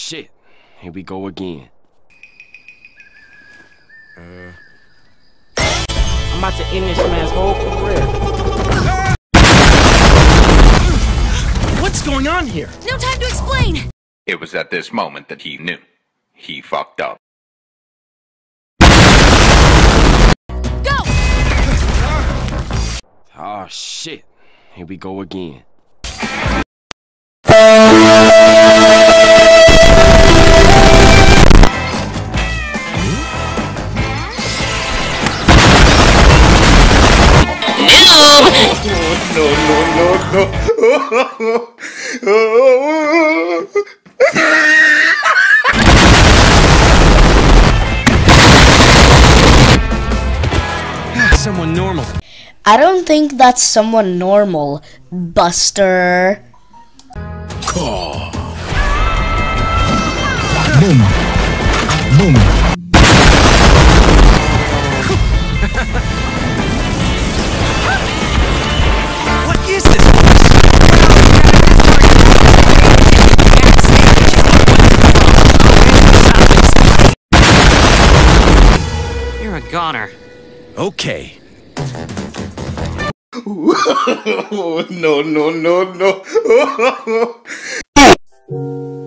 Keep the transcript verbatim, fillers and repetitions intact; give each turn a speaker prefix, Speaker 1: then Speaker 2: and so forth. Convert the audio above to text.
Speaker 1: shit. Here we go again.
Speaker 2: Uh.
Speaker 3: I'm about to end this man's whole career. What's going on here?
Speaker 4: No time to explain!
Speaker 5: It was at this moment that he knew. He fucked up.
Speaker 4: Go!
Speaker 1: Oh shit. Here we go again.
Speaker 5: No, no, no, no.
Speaker 3: Someone normal.
Speaker 6: I don't think that's someone normal, Buster.
Speaker 2: Boom. Boom.
Speaker 3: What is this? You're a goner.
Speaker 2: Okay.
Speaker 5: No, no, no, no.